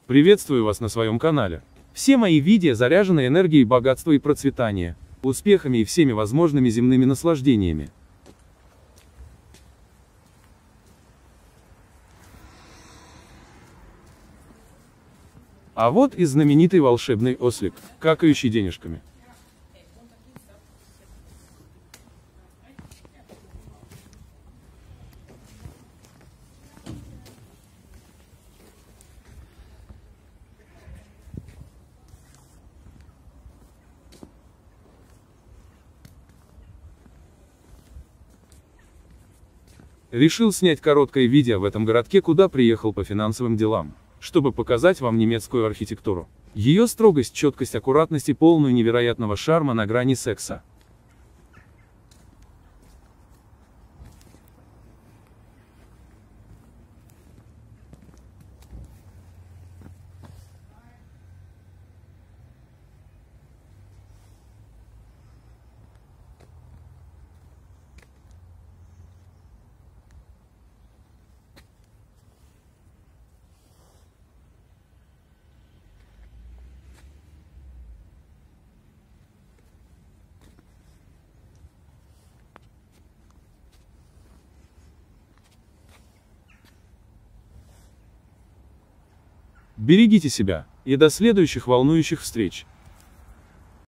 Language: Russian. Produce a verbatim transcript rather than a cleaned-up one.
Приветствую вас на своем канале. Все мои видео заряжены энергией богатства и процветания, успехами и всеми возможными земными наслаждениями. А вот и знаменитый волшебный ослик, какающий денежками. Решил снять короткое видео в этом городке, куда приехал по финансовым делам, чтобы показать вам немецкую архитектуру. Ее строгость, четкость, аккуратность и полную невероятного шарма на грани секса. Берегите себя, и до следующих волнующих встреч.